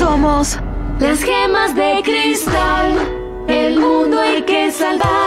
Somos las gemas de cristal. El mundo hay que salvar.